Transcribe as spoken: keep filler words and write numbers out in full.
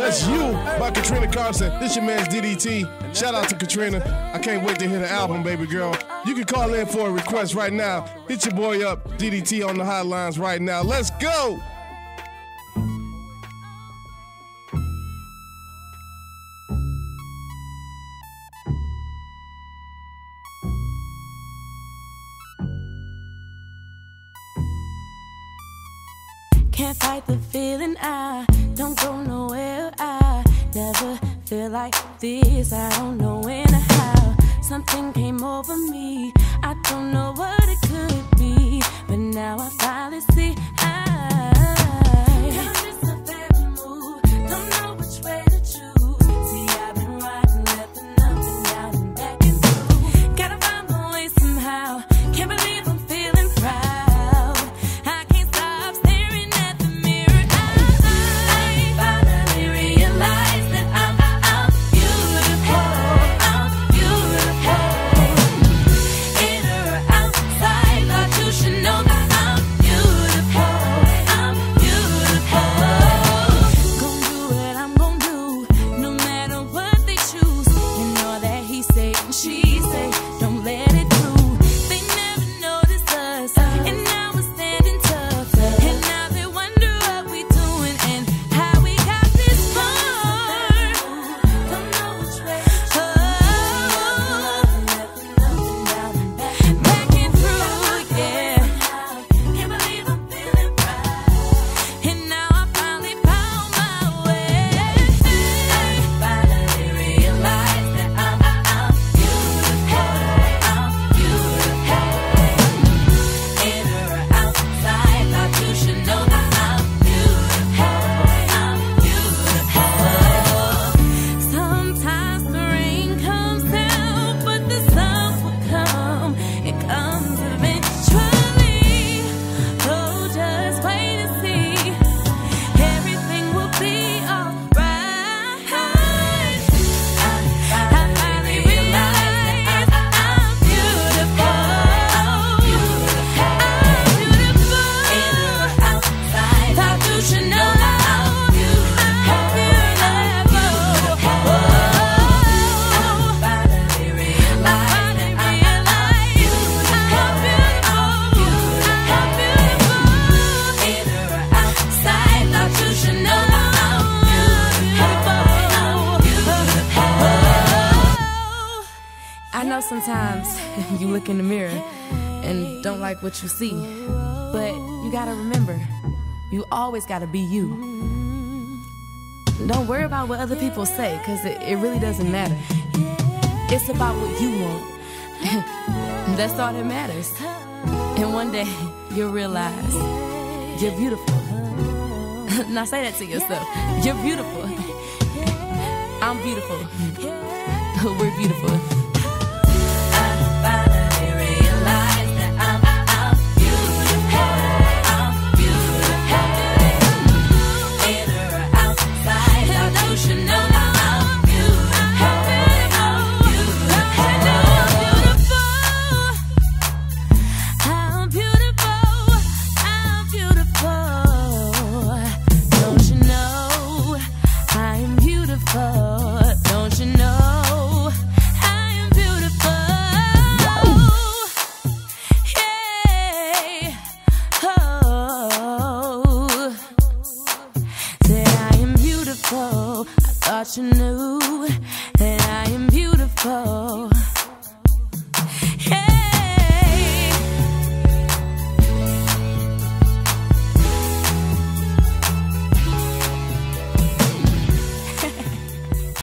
That's You by Katrina Carson. This your man's D D T. Shout out to Katrina. I can't wait to hear the album, baby girl. You can call in for a request right now. Hit your boy up, D D T on the hotlines right now. Let's go! Can't fight the feeling, I don't go nowhere. I never feel like this, I don't know when or how. Something came over me, I don't know what it could be, but now I finally see I I'm just a bad mood, don't know which way to choose. See, I've been riding left and up and down and back and through. Gotta find my way somehow, can't believe I'm feeling proud. Sometimes you look in the mirror and don't like what you see, but you gotta remember, you always gotta be you. Don't worry about what other people say, cause it, it really doesn't matter. It's about what you want. That's all that matters. And one day you'll realize you're beautiful. Now say that to yourself. You're beautiful. I'm beautiful. We're beautiful. Don't you know I am beautiful? Yeah. Oh, that I am beautiful. I thought you knew that I am beautiful.